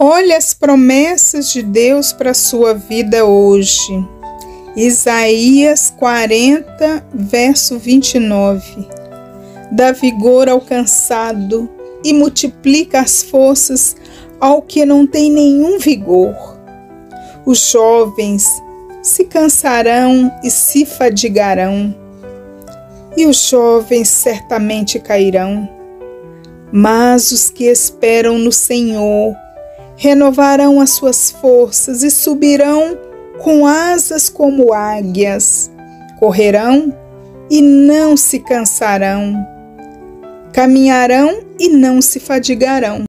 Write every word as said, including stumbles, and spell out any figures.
Olha as promessas de Deus para a sua vida hoje. Isaías quarenta, verso vinte e nove. Dá vigor ao cansado e multiplica as forças ao que não tem nenhum vigor. Os jovens se cansarão e se fadigarão, e os jovens certamente cairão. Mas os que esperam no Senhor renovarão as suas forças e subirão com asas como águias. Correrão e não se cansarão, caminharão e não se fadigarão.